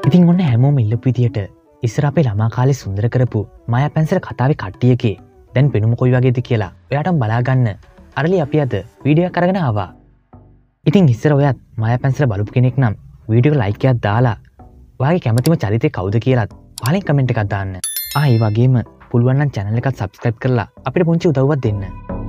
ඉතින් ඔන්න හැමෝම ඉල්ලපු විදියට ඉස්සර අපේ ළමා කාලේ සුන්දර කරපු මායා පැන්සල කතාවේ කට්ටියකේ දැන් පෙනුම කොයි වගේද කියලා ඔයාටම බලාගන්න අරලි අපි අද වීඩියෝ එකක් අරගෙන ආවා. ඉතින් ඉස්සර ඔයත් මායා පැන්සල බලපු කෙනෙක් නම් වීඩියෝ එක ලයික් එකක් දාලා ඔයාගේ කැමතිම චරිතය කවුද කියලාත් පහලින් කමෙන්ට් එකක් දාන්න. ඒ වගේම පුළුවන් නම් channel එකත් subscribe කරලා අපිට පුංචි උදව්වක් දෙන්න.